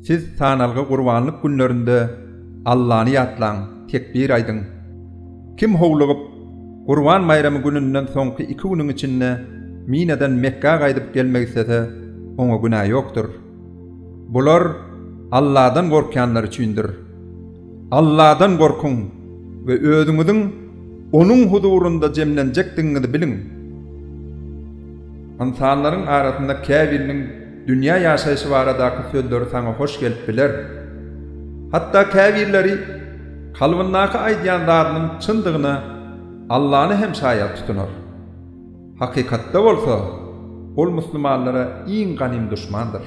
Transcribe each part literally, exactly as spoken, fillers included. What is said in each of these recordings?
Siz sanalgy gurbanlyk günlerinde Allah'ny ýatlaň, tekbir aýdyň. Kim howlugyp Gurban bayramy gününden soňky iki günüň içinde Minadan Mekka gaýdyp gelmek istese, oňa günah ýokdur. Bular Allah'dan gorkanlar üçindir. Allah'dan gorkun we özüňiziň onuň huzurunda jemlenjekdiňizi biliň. İnsanlaryň arasynda käbirniň dünýä ýaşaýşy baradaky sözleri saňa hoş gelip biler. Hatda käbirleri kalbyndaky aýdýan zatynyň çyndygyna Allah'ny hem şaýat tutunar. Hakykatda bolsa, ol muslimanlara iň ganym düşmandyr.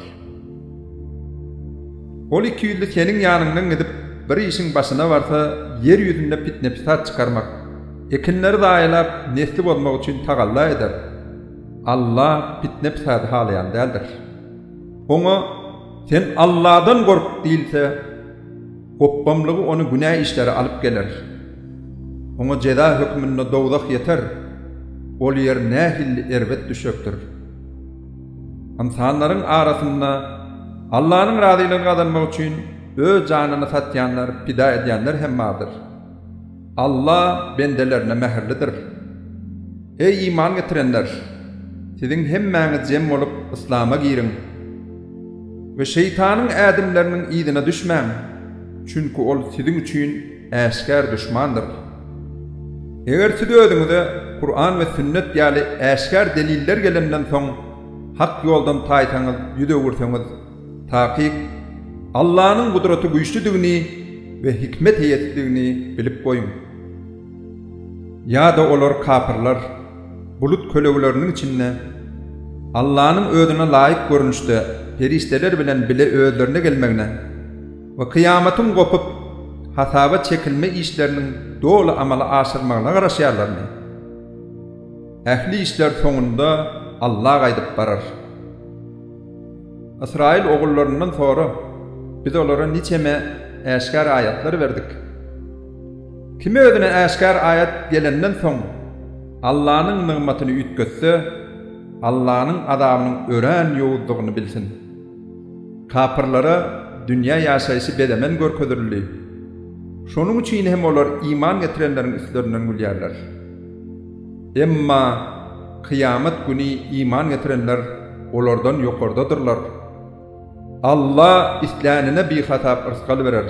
Ol iki ýylda seniň ýanyndan gidip bir işiň başyna barsa, yer ýüzünde fitne fesat çykarmak, ekinleri daýalap nesli bolmak üçin tagalla eder. Allah fitne fesat halayan däldir. Oňa sen Allah'dan gork diýilse, goppamlygy onu günah işleri alyp geler. Oňa jeda hökmünde dowdak ýeter. Ol yer nähilli erbet düşökdir. İnsanlaryň arasynda Allah'nyň razylygyny kazanmak üçin öz janyny satýanlar, pida edýänler hem bardyr. Allah bendelerine mähirlidir. Ey iman getirenler, siziň hemmäňiz jem bolup islama girin we şeytanyň ädimleriniň ýygyna düşmäň. Çünki ol siziň üçin äşkär düşmandyr. Eger siz özüňize Kur'an we sünnet ýaly äşkär deliller gelenden soň hak ýoldan taýsaňyz, ýüze gursaňyz, taýyk Allah'nyň gudraty güýçlüdigini we hikmet heýetligini bilip goýun. Ýa-da olar kapyrlar bulut kölegleriniň içinde Allah'nyň özüne laýyk görnüşde peristeler bilen bile özlerine gelmegine we kıyamatyň gopup hasaba çekilme işlerinin dolu amala aşyrmagyna garaşýarlarmy? Ähli işler soňunda Allah gaýdyp barar. İsrail oğullarından sonra biz olara niçeme äşkär ayatlar verdik. Kim özüne äşkär ayat gelenden soň Allah'nyň nygmatyny ütketse, Allah'nyň adabynyň ören ýowuzdygyny bilsin. Kapyrlara dünýä ýaşaýşy bedemen görkezdirildi. Şonuň üçin hem olar iman getirenleriň üstlerinden gülýärler. Emma kıyamet günü iman getirenler olardan ýokardadyrlar. Allah islänine bir hatap ırskaly berer.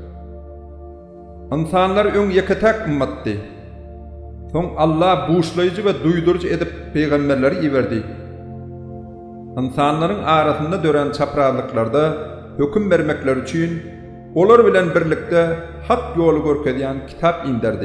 İnsanlar öň ýeketek ummatdy. Soň Allah buşlaýjy we duýdurjy edip peýgamberleri iberdi. İnsanlaryň arasynda dören çaprazlyklarda höküm bermekler üçin olar bilen birlikde hak ýoly görkezýän kitap inderdi.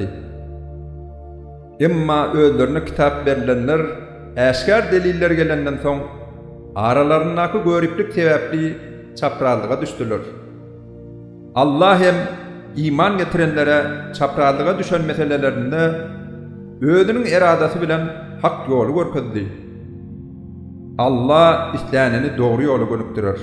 Emma özlerine kitap berilenler äşkär deliller gelenden soň aralaryndaky görüplik sebäpli çaprazlyga düşdiler. Allah hem iman getirenlere çaprazlyga düşen meselelerinde özüniň eradasy bilen hak ýoly görkezdi. Allah islänini dogry ýoly görükdirer.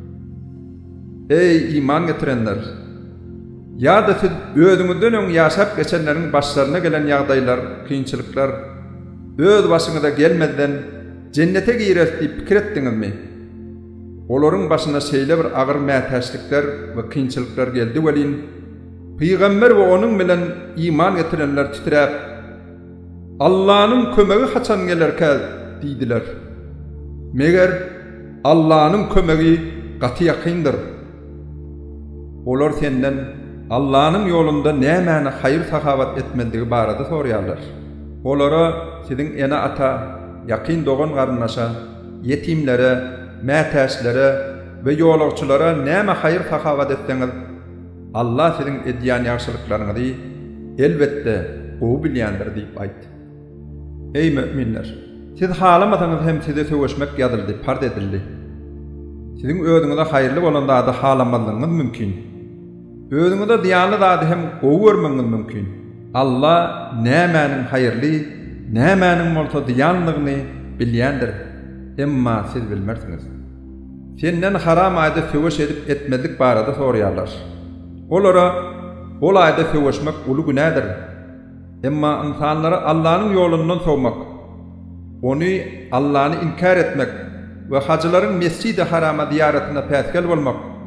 Ey iman getirenler! Ýa-da siz özüňizden öň ýaşap geçenleriň başlaryna gelen ýagdaýlar, kynçylyklar öz başyňyza gelmeden cennete girer diýip pikir etdiňizmi? Olaryň başyna şeýle bir agyr mätäçlikler we kynçylyklar geldi welin Peýgamber we onuň bilen iman getirenler titräp Allah'nyň kömegi haçan gelerkä diýdiler. Meger Allah'nyň kömegi gaty ýakyndyr. Olar senden Allah'nyň ýolunda nämäni haýır sahawat etmendigi barada sorýarlar. Olara siziň ene ata, ýakyn dogan garynnaşa, yetimlere, mätäçlere we ýolagçylara näme haýır sahawat etseňiz, Allah siziň edýän ýaşylyklaryňyzy elbetde gowy bilýändir diýip aýtdy. Ey müminler! Siz halamasaňyz hem size söwüşmek ýazyldy, pard edildi. Siziň özüňize haýyrly bolan zady halamalygyňyz mümkin. Özüňize diýanly zady hem gowy görmeňiz mümkin. Allah nämäniň haýyrly, nämäniň bolsa diýanlygyny bilýändir. Emma siz bilmersiňiz. Senden haram aýda söwüş edip etmezlik barada sorýarlar. Olara ol aýda söwüşmek uly günädir. Emma insanlara Allah'nyň ýolundan sowmak, onu Allah'ny inkar etmek ve hacıların Mescid-i Haram'a ziyaretine päskel bolmak,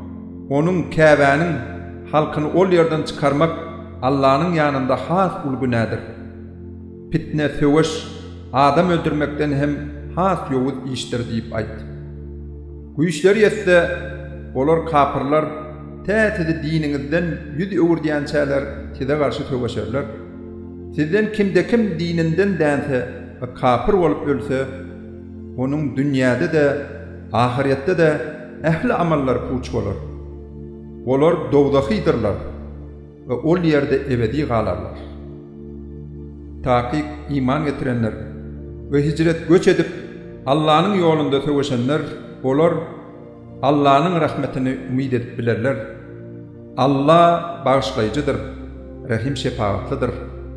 onun käbäniň halkyny ol ýerden çykarmak Allah'ın yanında has ul günädir. Fitne, söwüş, adam öldürmekden hem has ýowuz işdir diýip aýtdy. Bu işler ýetse olar kapyrlar täze diniňizden ýüz öwürdiýänçäler size garşy söwüşerler. Sizden kimde kim dininden dänse we kapyr bolup ölse, onuň dünýäde de, ahiretde de ähli amallar puç bolar. Olar dowdahydylar we ol ýerde ebedi galarlar. Taqiq iman getirenler ve hicret göç edip Allah'ın ýolunda söwüşenler, olar Allah'ın rahmetini umid edip bilerler. Allah bağışlayıcıdır, rahim şefaatlidir.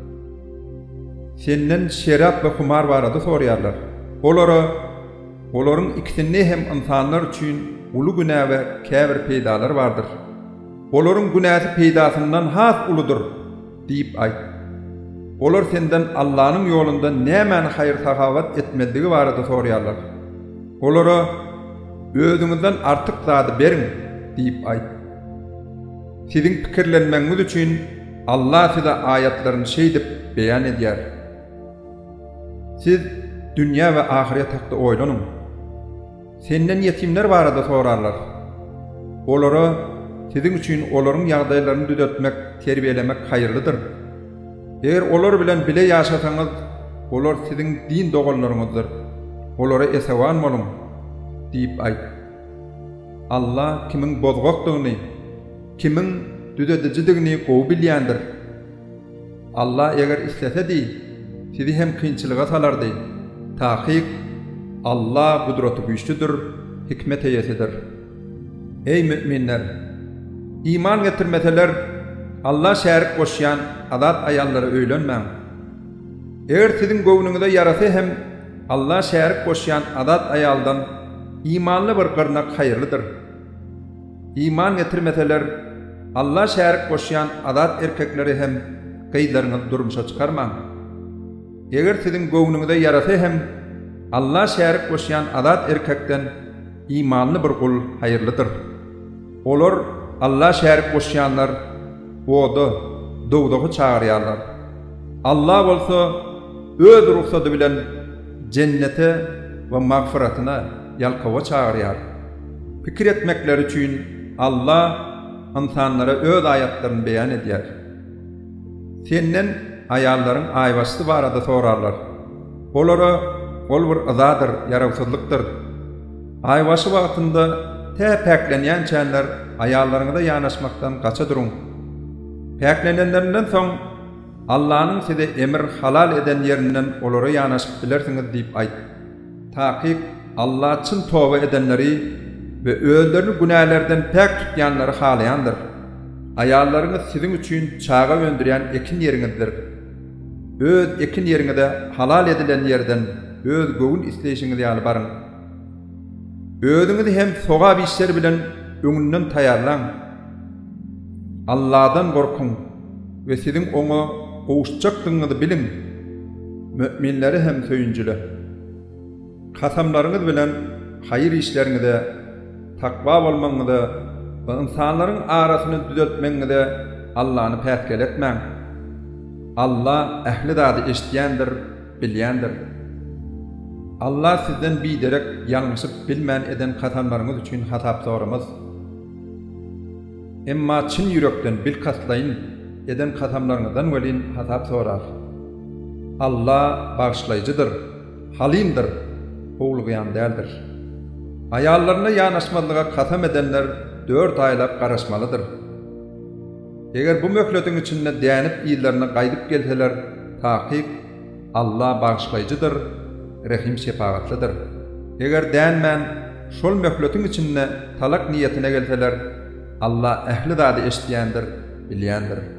Senden şerap ve kumar barada soraýarlar. Olara, olaryň ikisinde hem insanlar üçin ulu günä we käbir peýdalar bardyr. Olaryň günäsi peýdasyndan has uludur diýip aýt. Olar senden Allah'ın ýolunda nämen haýyr sahabat etmedigi barada soraýarlar. Olara özüňizden artyk zady beriň diýip aýt. Siziň pikirlenmeňiz üçin Allah size ayatlaryny şeýdip beýan edýär. Siz dünýä we ahiret hakda oýlanyň. Senden ýetimler barada sorarlar. Olara siziň üçin olaryň ýagdaýlaryny düzeltmek, terbiýelemek haýyrlydyr. Eger olar bilen bile ýaşasaňyz, olar siziň din dogallaryňyzdyr. Olara esewan boluň diýip aýt. Allah kimiň bozgakdygyny, kimiň düzedijidigini gowy bilýändir. Allah eger istesedi, sizi hem kynçylyga salardy. Taqiq Allah gudraty güýçlüdür, hikmet eýesidir. Ey müminler, iman getirmeseler Allah şärik goşýan adat aýallary öýlenmäň. Eger siziň gowunuňyzda ýarasy hem Allah şärik goşýan adat aýaldan imanly bir gyrnak haýyrlydyr. İman getirmeseler Allah şärik goşýan adat erkekleri hem gyýlaryňyz durmuşa çykarmaň. Eger siziň gowunuňyzda ýarasy hem Allah şärik goşýan adat erkekden imanly bir kul haýyrlydyr. Olar Allah şärik goşýanlar oda, dowdagy çağırýarlar. Allah bolsa öz ruhsaty bilen cennete we magfiratyna ýalkawa çağırýar. Pikir etmekleri üçin Allah insanlara öz ayatlaryny beýan edýär. Senden aýallaryň aýbasty barada sorarlar. Olara ol bir azadyr, ýarawsızlykdyr. Aýbasy wagtynda täpeklenýän çänler aýallaryňyza ýanaşmakdan gaça duruň. Päklenenlerinden soň Allah'ın size emir halal eden yerinden olara ýanaşyp bilersiňiz diýip aýt. Taqiq Allah çyn toba edenleri ve özlerini günahlardan pek tutyanları halayandır. Aýallaryňyz siziň üçin çağa öndürýän ekin ýeriňizdir. Öz ekin ýeriňizde halal edilen yerden öz gowun isleýişiňizi ýaly baryň. Özüňizi hem sogap işler bilen öňünden taýarlaň. Allah'dan gorkun ve siziň oňa gowuşjakdygyňyzy bilin. Müminleri hem söýünjüle. Kasamlaryňyz bilen haýyr işleriňizde takwa bolmaňyzda we insanlaryň arasyny düzeltmeňizde Allah'ny päskel etmäň. Allah ähli zady eşitýändir, bilýändir. Allah sizden biderek ýalňyşyp bilmän eden kasamlaryňyz üçin hatap soramaz. Emma çyn ýürekden bil kaslaýyn eden kasamlaryňyzdan welin hatap sorar. Allah bağışlayıcıdır, halimdir, owulgyan däldir. Aýallaryna ýanaşmalyga kasam edenler dört aýlap garaşmalydyr. Eger bu möhletiň içinde dänip ýyllaryna gaýdyp gelseler, taqiq Allah bağışlayıcıdır, rahim şefaatlidir. Eger dänmän şol möhletiň içinde talak niyetine gelseler, Allah ähli zady eşitýändir, bilýändir.